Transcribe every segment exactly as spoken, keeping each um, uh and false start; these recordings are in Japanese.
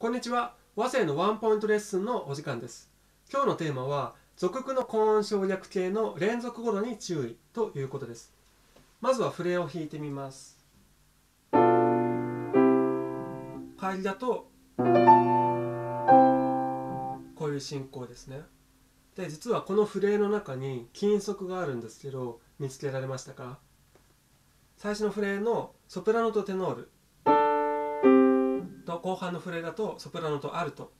こんにちは。和声のワンポイントレッスンのお時間です。今日のテーマは属句の高音省略形の連続語呂に注意ということです。まずはフレを弾いてみます。帰りだとこういう進行ですね。で、実はこのフレの中に禁則があるんですけど、見つけられましたか？最初のフレのソプラノとテノールと後半のフレだとソプラノとアルト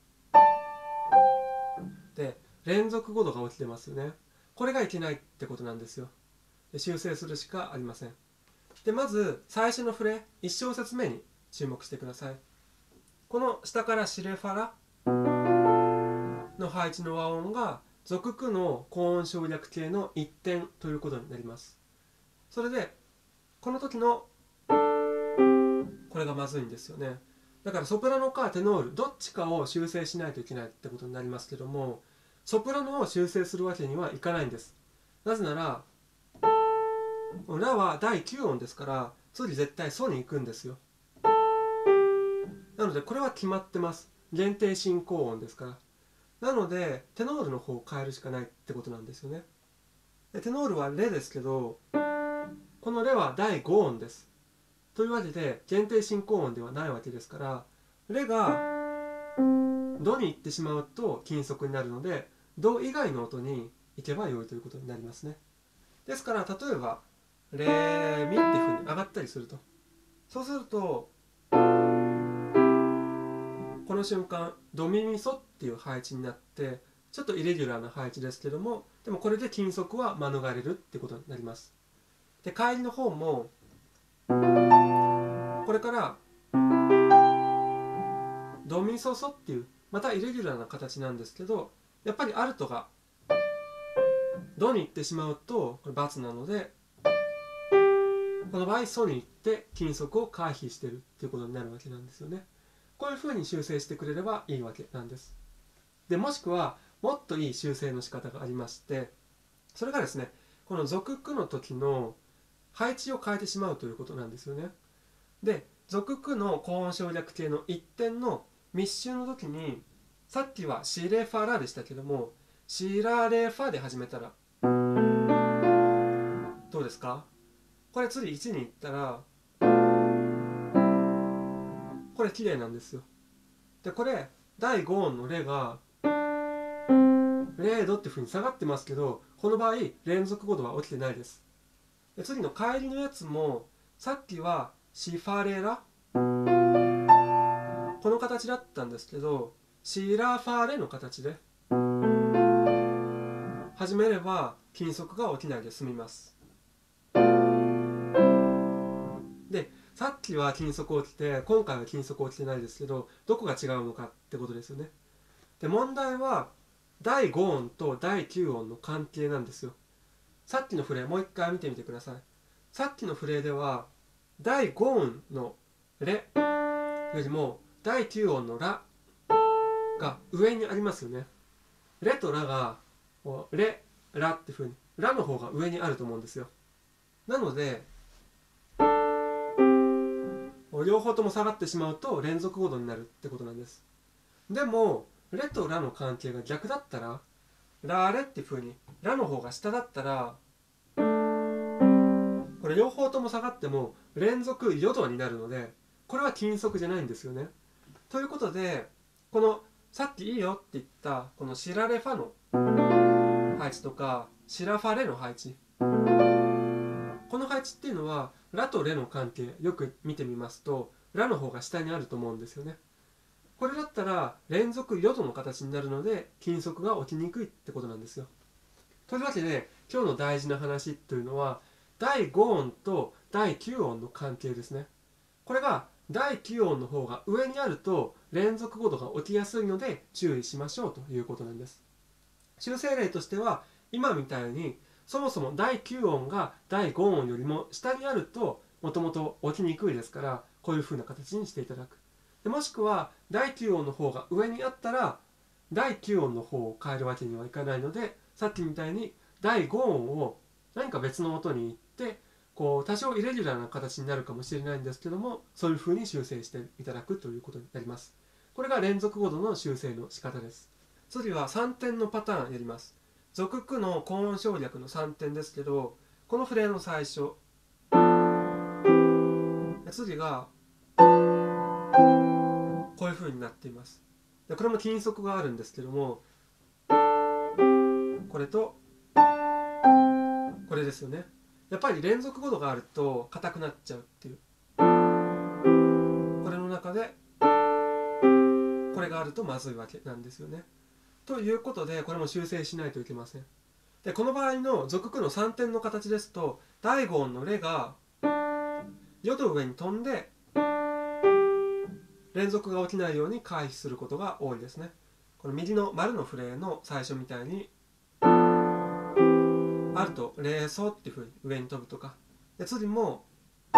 で連続語呂が起きてますよね。これがいけないってことなんですよ。で修正するしかありません。でまず最初のフレいち小節目に注目してください。この下からシレファラの配置の和音が属句の高音省略形の一点ということになります。それでこの時のこれがまずいんですよね。だからソプラノかテノールどっちかを修正しないといけないってことになりますけども、ソプラノを修正するわけにはいかないんです。なぜならラはだいきゅう音ですから次絶対ソに行くんですよ。なのでこれは決まってます。限定進行音ですから。なのでテノールの方を変えるしかないってことなんですよね。でテノールはレですけど、このレはだいご音です。というわけで限定進行音ではないわけですから、レがドに行ってしまうと禁則になるので、ド以外の音に行けば良いということになりますね。ですから例えばレミっていうふうに上がったりすると、そうするとこの瞬間ドミミソっていう配置になって、ちょっとイレギュラーな配置ですけども、でもこれで禁則は免れるってことになります。で帰りの方もこれからドミソソっていうまたイレギュラーな形なんですけど、やっぱりアルトがドに行ってしまうとこれ×なので、この場合ソに行って禁則を回避してるっていうことになるわけなんですよね。こういうふうに修正してくれればいいわけなんです。でもしくはもっといい修正の仕方がありまして、それがですね、この属句の時の配置を変えてしまうということなんですよね。で属句の高音省略形の一点の密集の時に、さっきはシレファラでしたけども、シラレファで始めたらどうですか？これ次いちに行ったらこれ綺麗なんですよ。でこれだいご音のレがれいどっていうふうに下がってますけど、この場合連続語呂は起きてないです。で次の帰りのやつもさっきはシファレラこの形だったんですけど、シラファレの形で始めれば禁則が起きないで済みます。でさっきは禁則起きて今回は禁則起きてないですけど、どこが違うのかってことですよね。で問題はだいご音とだいきゅう音の関係なんですよ。さっきのフレもう一回見てみてください。さっきのフレではだいご音のレよりもだいきゅう音のラが上にありますよね。レとラがレ、ラっていうふうにラの方が上にあると思うんですよ。なので両方とも下がってしまうと連続語呂になるってことなんです。でもレとラの関係が逆だったら、ラレっていうふうにラの方が下だったら、これ両方とも下がっても連続よどになるので、これは禁則じゃないんですよね。ということで、このさっきいいよって言ったこのシラレファの配置とかシラファレの配置、この配置っていうのはラとレの関係よく見てみますと、ラの方が下にあると思うんですよね。これだったら連続よどの形になるので禁則が起きにくいってことなんですよ。というわけで今日の大事な話というのはだいご音とだいきゅう音の関係ですね。これがだいきゅう音の方が上にあると連続語呂が起きやすいので注意しましょうということなんです。修正例としては今みたいにそもそもだいきゅう音がだいご音よりも下にあるともともと起きにくいですから、こういう風な形にしていただく。でもしくはだいきゅう音の方が上にあったらだいきゅう音の方を変えるわけにはいかないので、さっきみたいにだいご音を何か別の音に言ってこう多少イレギュラーな形になるかもしれないんですけども、そういう風に修正していただくということになります。 これが連続ごどの修正の仕方です。次はさんてんのパターンやります。属句の高音省略のさんてんですけど、このフレの最初、次がこういう風になっています。でこれも均速があるんですけども、これとこれですよね。やっぱり連続ごどがあると硬くなっちゃうっていう、これの中でこれがあるとまずいわけなんですよね。ということでこれも修正しないといけません。でこの場合の属句のさんてんの形ですと、だいご音のレがよど上に飛んで連続が起きないように回避することが多いですね。この右の丸のフレの最初みたいにあるとレソっていうふうに上に飛ぶとか、で次もテ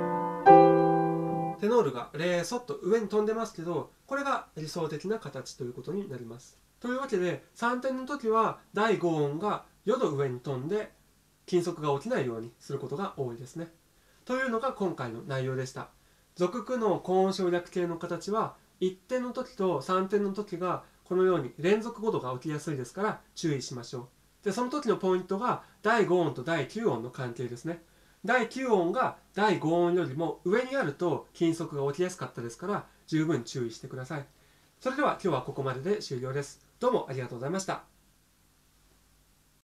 ノールがレソと上に飛んでますけど、これが理想的な形ということになります。というわけでさんてんの時はだいご音がよど上に飛んで均速が起きないようにすることが多いですね。というのが今回の内容でした。属句の高音省略形の形はいってんの時とさんてんの時がこのように連続ごどが起きやすいですから注意しましょう。でその時のポイントがだいご音とだいきゅう音の関係ですね。だいきゅう音がだいご音よりも上にあると均速が起きやすかったですから十分注意してください。それでは今日はここまでで終了です。どうもありがとうございました。